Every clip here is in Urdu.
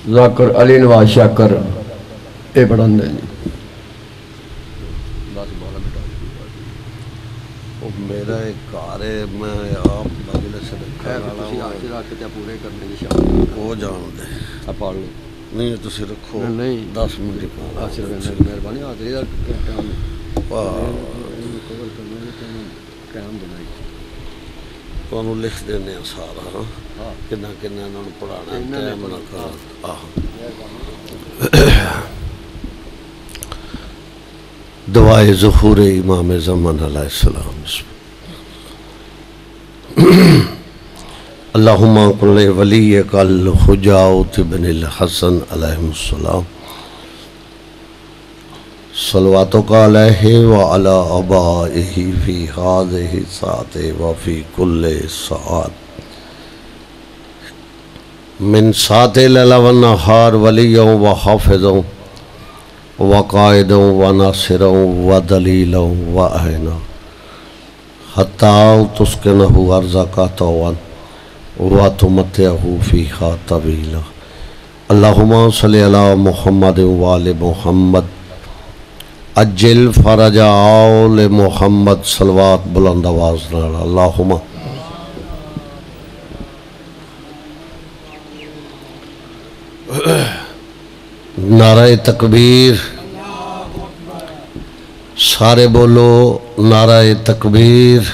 ذاکر علی نواز شاکر یہ پڑھن دے جی میرا ایک کار ہے میں آپ مجلس پورے کرنے کی شاید وہ جان دے پڑھ لو نہیں تسی رکھو نہیں 10 منٹ مہربانی حاضری کا ٹائم دینا تمہیں لکھ دینے سارا کنا کنا انہوں پڑھانا ٹائم نہ کرو دعائے ظہور امام زمان علیہ السلام اللہم قل ولیک الحجاۃ بن الحسن علیہ السلام صلواتک علیہ وعلی آبائہ فی ہذہ الساعۃ وفی کل ساعۃ من ساعۃ اللیل والنہار ولیًا وحافظا وقائدا وناصرا ودلیلا وعینا حتی تسکنہ ارضک طوعا وتمتعہ فیہا طویلا اللہم صلی علی محمد وآل محمد اجل فرج آل محمد صلوات بلند آواز نال اللہم نعرہ تکبیر سارے بولو نعرہ تکبیر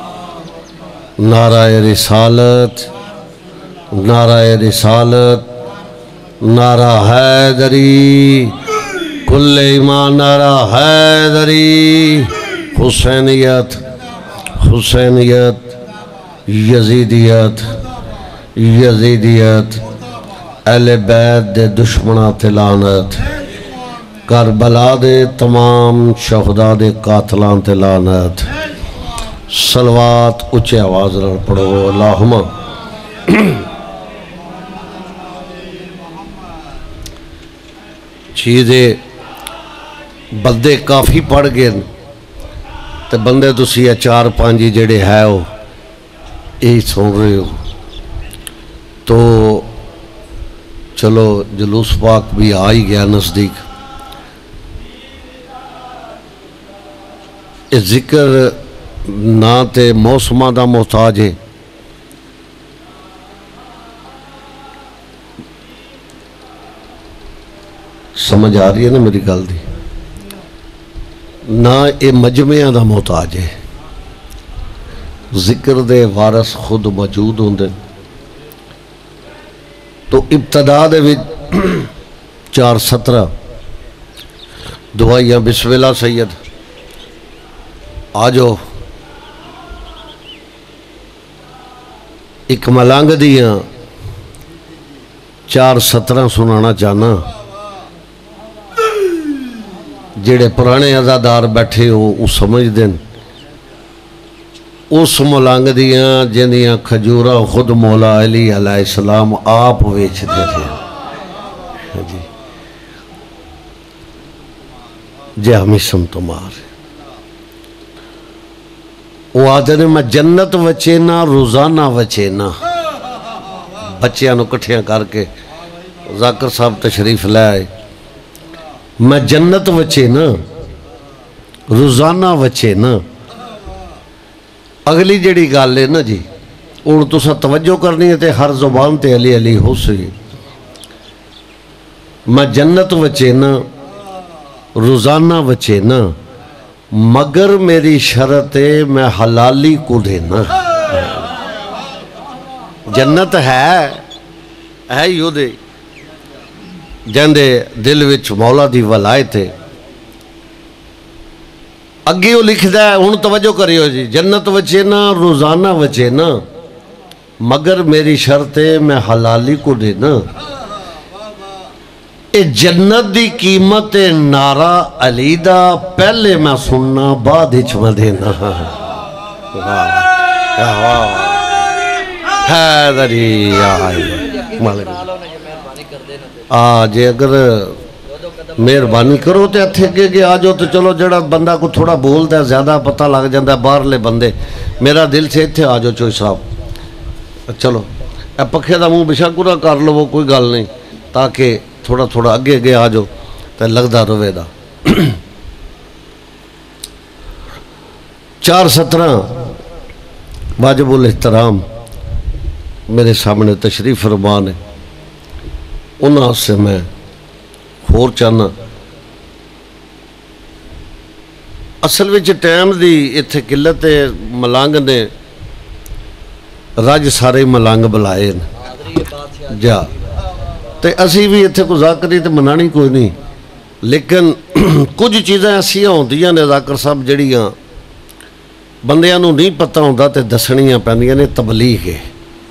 نعرہ رسالت نعرہ رسالت نعرہ حیدری کل ایمان نعرہ حیدری حسینیت حسینیت یزیدیت یزیدیت اہل بیت دے دشمنہ لعنت کربلا دے تمام شہداء دے قاتلان تے لعنت صلوات اچھے آواز نال پڑھو اللہم چیزیں بندے کافی پڑھ گئے تے بندے تسی یہ 4-5 جڑے ہے ہو یہی سن رہے ہو تو چلو جلوس پاک بھی آئی گیا نزدیک اس ذکر نہ تے موسمہ دا محتاج ہے سمجھ آ رہی ہے نا میری گل دی نہ یہ مجمعہ دا محتاج ہے ذکر دے وارث خود موجود ہوں دے تو ابتدا دے بھی 4:17 دعائیاں بسم اللہ سید آجو ایک ملانگ دیاں 4:17 سنانا چاہنا جڑے پرانے عزادار بیٹھے ہو اس سمجھ دیں اس ملانگ دیاں جنیاں کھجورہ خود مولا علی علیہ السلام آپ ویچتے تھے جی ہمیں سمتمار وہ آدھے نے میں جنت وچینا روزانہ وچینا بچیاں نو کٹھیاں کر کے ذاکر صاحب تشریف لے آئے میں جنت وچینا روزانہ وچینا اگلی جڑی گال ہے نا جی اور تو سا توجہ کرنی ہے تے ہر زبان تے علی علی ہو سی میں جنت وچینا روزانہ وچینا مگر میری شرط ہے میں حلالی کو دینا جنت ہے یو دے جندے دل وچ مولا دی ولایت ہے اگے وہ لکھدا ہے ہن توجہ کریو جی جنت وچینا روزانہ وچینا مگر میری شرط ہے میں حلالی کو دینا اے جنت دی قیمت نعرہ علی دا پہلے میں سننا بعد ہچ میں دینا حیدری آج اگر مہربانی کرو تو اتھے کے آجو تو چلو جڑا بندہ کو تھوڑا بولتا ہے زیادہ پتہ لگ جاندہ ہے باہر لے بندے میرا دل سے اتھے آجو چوئی صاحب چلو اے پکھے دا منہ بشا کورا کر لو وہ کوئی گل نہیں تاکہ تھوڑا تھوڑا اگے اگے آ جاؤ تو لگتا رہے دا 4:17 واجب الاحترام میرے سامنے تشریف فرمان ہے، انہاں سے میں ہور چاہنا اصل وچ ٹائم دی اتھے قلت ملانگ نے رج سارے ملانگ بلائے جا تے اسی بھی اتھے کو ذاکری تے منانی کوئی نہیں، لیکن کچھ چیزیں ایسی ہوندیاں نے ذاکر صاحب جڑیاں بندیاں نو نہیں پتہ ہوندا تے دسنیاں پیندیاں نے تبلیغ ہے۔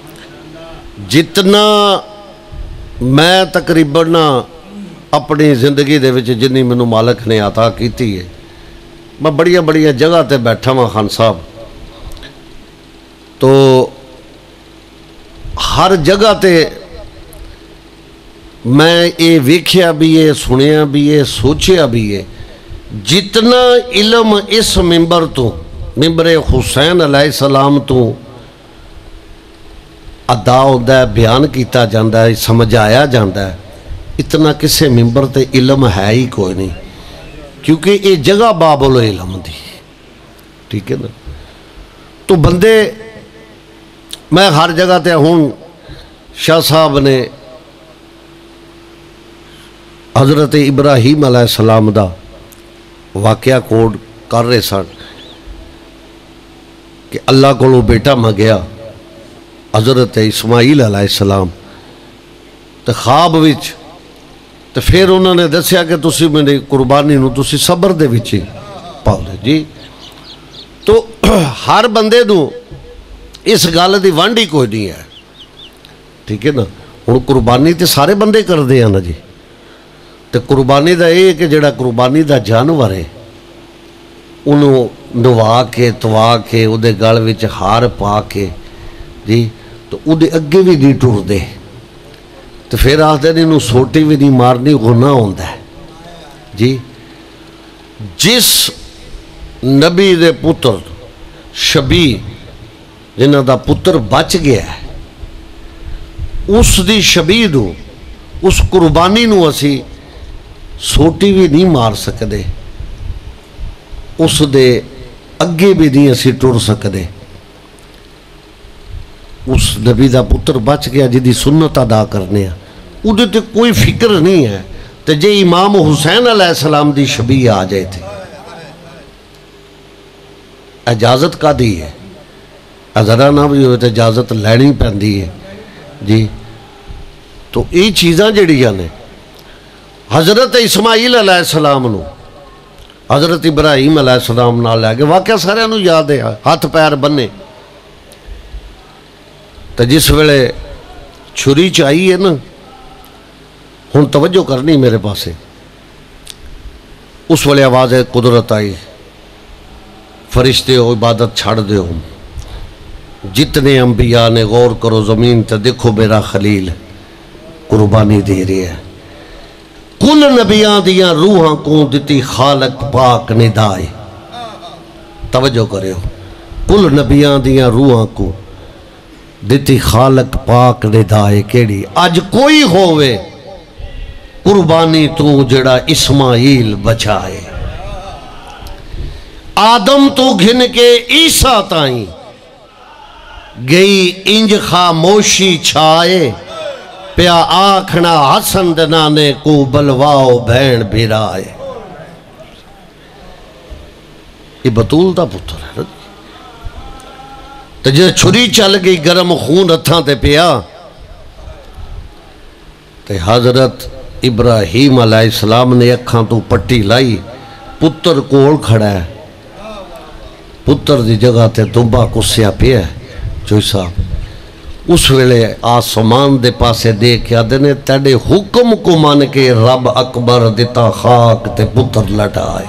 جتنا میں تقریباً اپنی زندگی دے وچ جنی منو مالک نے عطا کیتی ہے، میں بڑیاں بڑیاں جگہ تے بیٹھا ہاں خان صاحب، تو ہر جگہ تے میں یہ ویکھیا بھی ہے، سنیا بھی ہے، سوچیا بھی ہے، جتنا علم اس ممبر تو ممبر حسین علیہ السلام تو ادا ہوتا ہے، بیان کیتا جاندہ ہے، سمجھایا جاندہ ہے، اتنا کسے ممبر تے علم ہے ہی کوئی نہیں، کیونکہ یہ جگہ باب العلم دی، ٹھیک ہے نا۔ تو بندے میں ہر جگہ تے ہوں شاہ صاحب نے حضرت ابراہیم علیہ السلام دا واقعہ کوڈ کر رہے سن کہ اللہ کو بیٹا منگیا حضرت اسماعیل علیہ السلام تو خواب وچ، تو پھر انہوں نے دسیا کہ تسی میری قربانی نو تسی صبر دے وچ پاؤ دے جی۔ تو ہر بندے نو اس گل دی وانڈی کوئی نہیں ہے، ٹھیک ہے نا۔ ہن قربانی تے سارے بندے کر دے ہیں نا جی، تو قربانی دا یہ کہ جڑا قربانی دا جانور ہے انہوں نوا کے توا کے او دے گل وچ ہار پا کے جی، تو او دے اگے بھی نہیں ٹر دے، تو پھر آخر انہوں سوٹی بھی نہیں مارنی، گناہ ہوندہ ہے جی۔ جس نبی دے پتر شبی جنہ دا پتر بچ گیا ہے، اس دی شبی نو، اس قربانی نو اسی سوٹی بھی نہیں مار سکدے، اس دے اگے بھی نہیں اسی ٹر سکدے۔ اس نبی دا پتر بچ گیا جدی سنت ادا کرنے ہیں، ادھے تے کوئی فکر نہیں ہے، تے جے امام حسین علیہ السلام دی شبیہ آ جائے تھے، اجازت کا دی ہے، ذرا نہ بھی ہوئے تو اجازت لینی پہندی ہے جی۔ تو یہ چیزاں جڑیاں نے حضرت اسماعیل علیہ السلام نو حضرت ابراہیم علیہ السلام نال لے کے واقعہ سارے نو یاد ہے، ہاتھ پیر بننے، تو جس ویلے چھری چاہیے نا، ہن توجہ کرنی میرے پاسے، اس ویلے آواز قدرت آئی، فرشتے ہو عبادت چھاڑ دے ہوں، جتنے انبیاء نے غور کرو زمین تے دیکھو میرا خلیل قربانی دے رہے ہیں، کل نبیاں دیاں روحاں کو دیتی خالق پاک ندائے، توجہ کرے ہو، کل نبیاں دیاں روحاں کو دیتی خالق پاک ندائے، کیڑی آج کوئی ہووے قربانی تو جڑا اسماعیل بچائے، آدم تو گھن کے عیسیٰ تائیں گئی انج خاموشی چھائے، پیا آکھنا حسن دنانے کو بلواؤ بھین بھرائے۔ یہ بطول دا پتر ہے، تو جے چھری چل گئی گرم خون ہتھاں تے پیا، تے حضرت ابراہیم علیہ السلام نے اکھاں تو پٹی لائی، پتر کول کھڑا ہے، پتر دی جگہ تے دنبا کسیا پیا ہے، چوئی صاحب اس ویلے آسمان دے پاسے دیکھ آدھے نے تیڑے حکم کو مان کے رب اکبر دیتا خاک تے پتر لٹائے،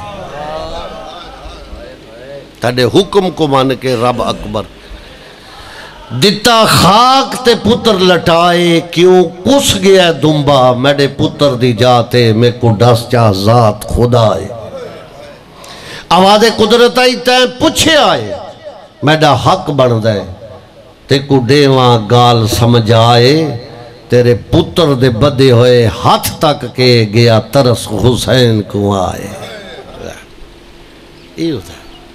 تیڑے حکم کو مان کے رب اکبر دیتا خاک تے پتر لٹائے، کیوں کس گیا دنبا میرے پتر دی جاتے میں کو ڈس چاہ ذات خدائے، آواز قدرت آئی تے پوچھے آئے میڈا حق بن دے تے کو دیواں گال سمجھائے، تیرے پتر دے بدے ہوئے ہاتھ تک کے گیا ترس حسین کو آئے. یہ ہوتا ہے.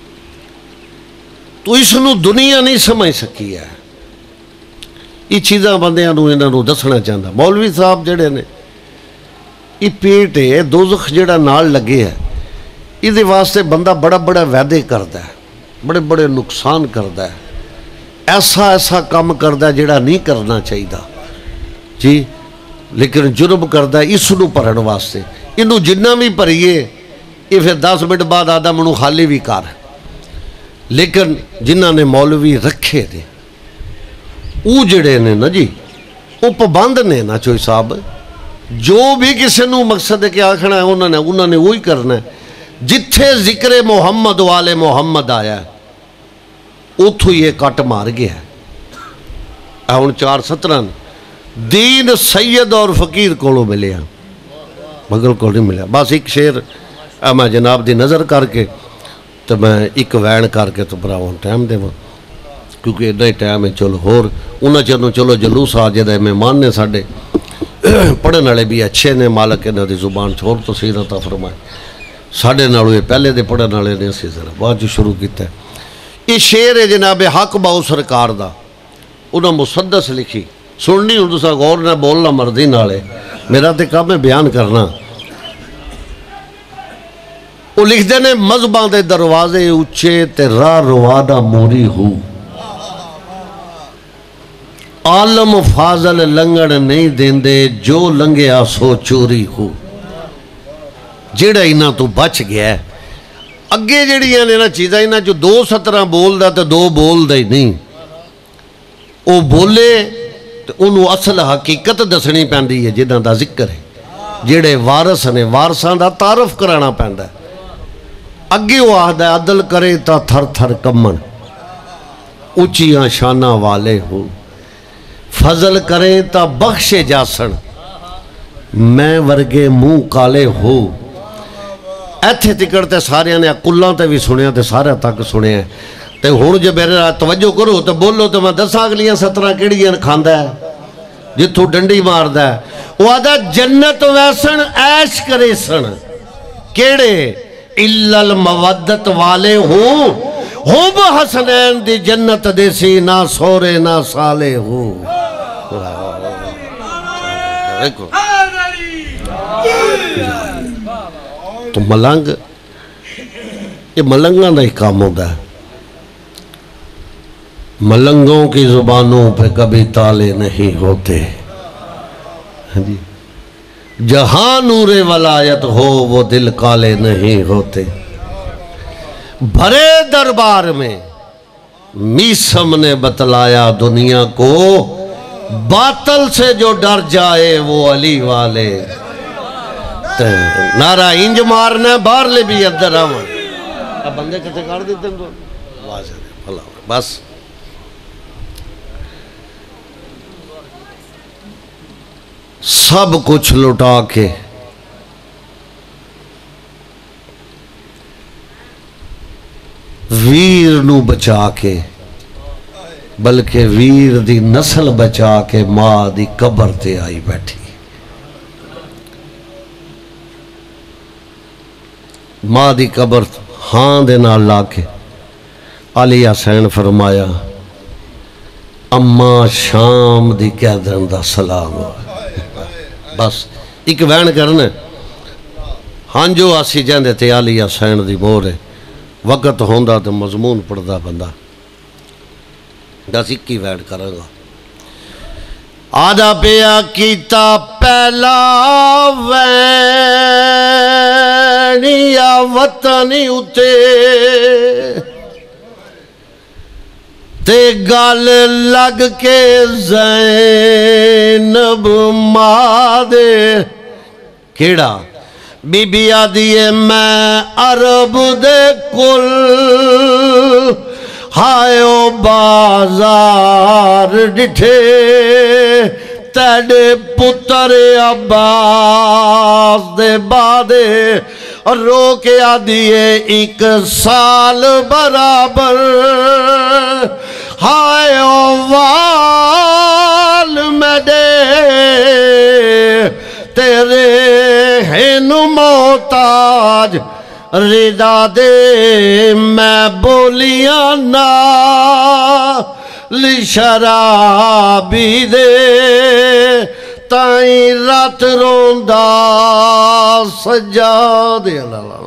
تو اس نو دنیا نہیں سمجھ سکی ہے. یہ چیزاں بندیاں نو انہاں نو دسنا چاہتا. مولوی صاحب جڑے نے یہ پیٹ ہے دوزخ جڑا نال لگے ہے یہ واسطے بندہ بڑا بڑا وعدے کرتا ہے, بڑے بڑے نقصان کرتا ہے, ایسا ایسا کام کرتا ہے جڑا نہیں کرنا چاہیے جی, لیکن جرم کرتا ہے اس نو پڑھن واسطے. انہوں جنہ بھی پڑھیے یہ پھر 10 منٹ بعد آدھا منو خالی بھی کر. لیکن جنہ نے مولوی رکھے دے وہ جڑے نے نا جی وہ پابند نے نا چوئی صاحب, جو بھی کسی نو مقصد ہے کہ آکھنا ہے انہوں نے وہی کرنا ہے. جتھے ذکر محمد والے محمد آیا ہے اتھو یہ کٹ مار گیا ہے. ہن 4:17 دین سید اور فقیر کو ملیا, مگر کو نہیں ملیا. بس ایک شعر میں جناب دی نظر کر کے تو میں ایک وین کر کے تو براؤں ٹائم دے کیونکہ ادھا ہی ٹائم ہے. چلو ہور انہاں چنوں چلو جلوس آ جائے مہمان نے ساڈے پڑھن والے بھی اچھے نے, مالک انہاں دی زبان چھوڑ تو سیر عطا فرمائے. ساڈے نالوں یہ پہلے دے پڑھن والے نے اسی ذرا بعد جو شروع کیتا ہے. یہ شعر ہے جناب حق باؤ سرکار دا, انہاں مسدس لکھی. سننی ہوں تساں غور نہ بولنا مرضی نالے, میرا تے کام ہے بیان کرنا. وہ لکھ دے نے مذہباں دے دروازے اچھے تے راہ روادہ موری ہو, عالم فاضل لنگڑ نہیں دیندے جو لنگیا سو چوری ہو. جیڑا انہاں تو بچ گیا ہے اگے جیڑیاں نے نا چیزاں انہاں جو 2 سطراں بول دا تے 2 بول دا ہی نہیں, وہ بولے تو انہوں اصل حقیقت دسنی پیندی ہے جداں دا ذکر ہے. جیڑے وارث نے وارثاں دا تعارف کرانا پیندا ہے. اگے وہ آہدا ہے عدل کرے تا تھر تھر کمن, اونچیاں شانہ والے ہو, فضل کرے تا بخشے جاسن, میں ورگے منہ کالے ہو. ایتھے تکڑتے سارے نے کلاں تے بھی سنیا تے سارے تک سنیا. تے ہن جو میرے توجہ کرو تو بولو تو میں 10 اگلیاں 17 کیڑیاں کھاندا ہے جتھوں ڈنڈی ماردا ہے. وہ آدھا جنت ویسن عیش کرے سن کیڑے الا المودت والے ہوں, ہم حسنین دی جنت دے سی نہ سورے نہ سالے ہو. تو ملنگ یہ ملنگاں دا ہی کام ہوتا ہے. ملنگوں کی زبانوں پہ کبھی تالے نہیں ہوتے. جہاں نور ولایت ہو وہ دل کالے نہیں ہوتے. بھرے دربار میں میسم نے بتلایا دنیا کو, باطل سے جو ڈر جائے وہ علی والے. نعرہ انج مارنا باہر لے بھی ادھر آمان. اب بندے کتے کار دیتے ہیں تو واضح دے بس. سب کچھ لٹا کے ویر نو بچا کے, بلکہ ویر دی نسل بچا کے ماں دی قبر تے آئی بیٹھی. ماں دی قبر ہاں دے نال لا کے علی حسین فرمایا اماں شام دی کہہ دن دا سلام. بس ایک وین کرنا ہاں جو آسی جاندے تے علی حسین دی مور ہے. وقت ہوندہ تو مضمون پڑھدا بندہ دس ایک ہی وین کرے گا. آدھا پیا کیتا پہلا وینیا وطنی اتے تے گال لگ کے زینب مادے کیڑا بی بی آدھیے میں عرب دے کل ہائے او بازار ڈٹھے تیڑے پتر عباس دے بادے رو کے آدھیے 1 سال برابر ہائے او وال میں دے تیرے ہیں محتاج رضا دے میں بولیاں نا لی شرابی دے تائیں رات روندہ سجا دے اللہ